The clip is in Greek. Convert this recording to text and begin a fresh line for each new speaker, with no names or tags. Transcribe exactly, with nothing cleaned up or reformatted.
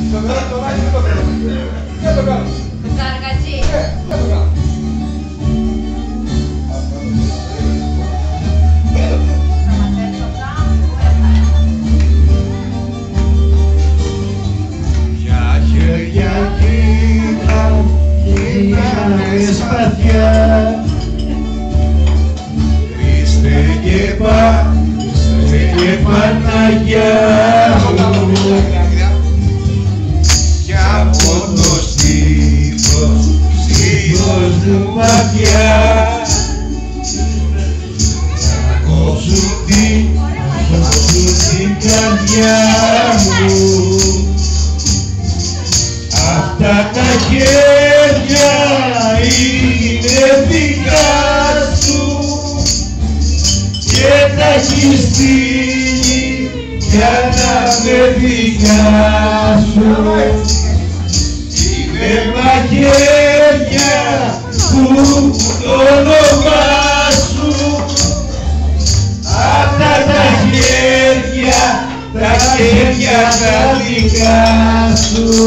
Το καργατζή.
Ποια χέρια κοίτα χίλιες σπαθιά, Χριστέ και Πα, Χριστέ και Παναγιά μου, κι από το στήθος, στήθος του βαθιά, θα κόψουν την, κόψουν την καρδιά μου. Αυτά τα χέρια είναι δικά σου και τα έχεις στείλει για να με δικά σου. Είναι μαχαίρια που το όνομά σου. Αυτά τα χέρια, τα χέρια τα δικά σου.